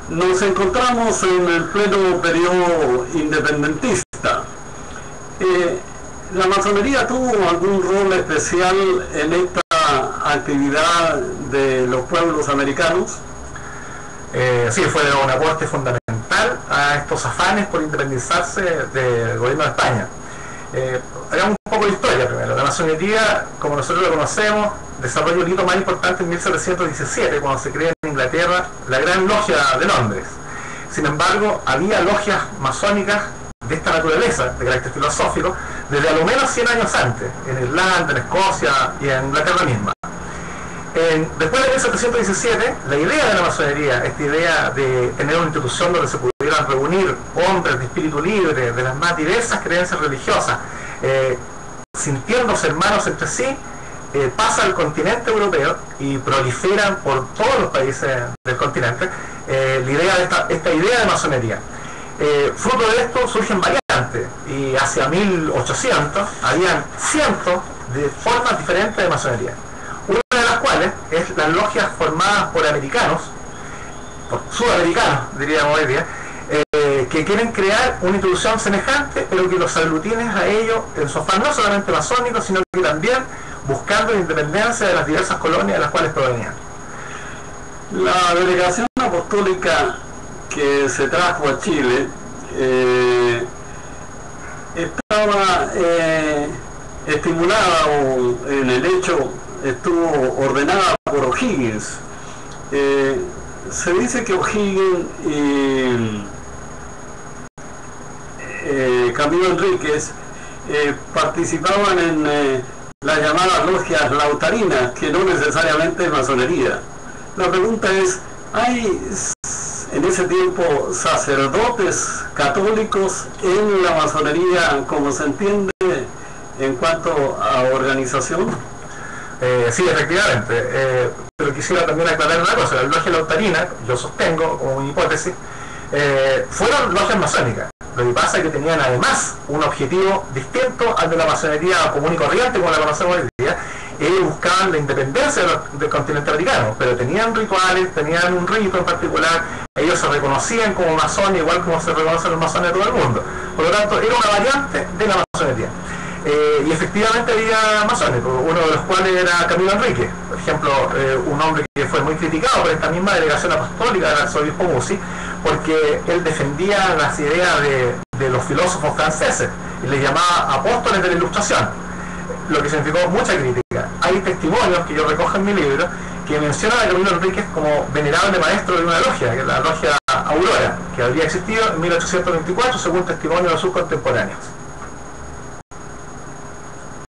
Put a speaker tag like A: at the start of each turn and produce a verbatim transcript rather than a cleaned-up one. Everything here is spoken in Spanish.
A: Nos encontramos en el pleno periodo independentista. Eh, ¿La masonería tuvo algún rol especial en esta actividad de los pueblos americanos?
B: Eh, sí, fue un aporte fundamental a estos afanes por independizarse del gobierno de España. Eh, hagamos un poco de historia primero. La masonería, como nosotros la conocemos, desarrolla un hito más importante en mil setecientos diecisiete, cuando se crea en Inglaterra la Gran Logia de Londres. Sin embargo, había logias masónicas de esta naturaleza, de carácter filosófico, desde a lo menos cien años antes, en Irlanda, en Escocia y en Inglaterra misma. En, después de mil setecientos diecisiete, la idea de la masonería, esta idea de tener una institución donde se pudieran reunir hombres de espíritu libre, de las más diversas creencias religiosas, eh, sintiéndose hermanos entre sí, eh, pasa al continente europeo y proliferan por todos los países del continente eh, la idea de esta, esta idea de masonería. Eh, fruto de esto surgen variantes, y hacia mil ochocientos habían cientos de formas diferentes de masonería. Una de las cuales es las logias formadas por americanos, por sudamericanos, diríamos hoy día, eh, que quieren crear una institución semejante, pero que los aglutines a ellos en su afán no solamente masónico, sino que también buscando la independencia de las diversas colonias de las cuales provenían.
A: La delegación apostólica que se trajo a Chile eh, estaba eh, estimulada o en el hecho estuvo ordenada por O'Higgins. Eh, se dice que O'Higgins y eh, Camilo Enríquez eh, participaban en eh, las llamadas logias lautarinas, que no necesariamente es masonería. La pregunta es, ¿hay en ese tiempo sacerdotes católicos en la masonería como se entiende en cuanto a organización?
B: Eh, sí, efectivamente, eh, pero quisiera también aclarar una cosa. La logia lautarina, yo sostengo como mi hipótesis, eh, fueron logias masónicas. Lo que pasa es que tenían además un objetivo distinto al de la masonería común y corriente como la conocemos hoy día. Ellos buscaban la independencia del, del continente americano, pero tenían rituales, tenían un rito en particular. Ellos se reconocían como masones, igual como se reconocen los masones de todo el mundo. Por lo tanto, era una variante de la masonería. Eh, y efectivamente había masones, uno de los cuales era Camilo Enríquez, por ejemplo, eh, un hombre que fue muy criticado por esta misma delegación apostólica del arzobispo Mussi, porque él defendía las ideas de, de los filósofos franceses y les llamaba apóstoles de la Ilustración, lo que significó mucha crítica. Hay testimonios que yo recojo en mi libro que mencionan a Camilo Enríquez como venerable maestro de una logia, que es la logia Aurora, que habría existido en mil ochocientos veinticuatro según testimonio de sus contemporáneos.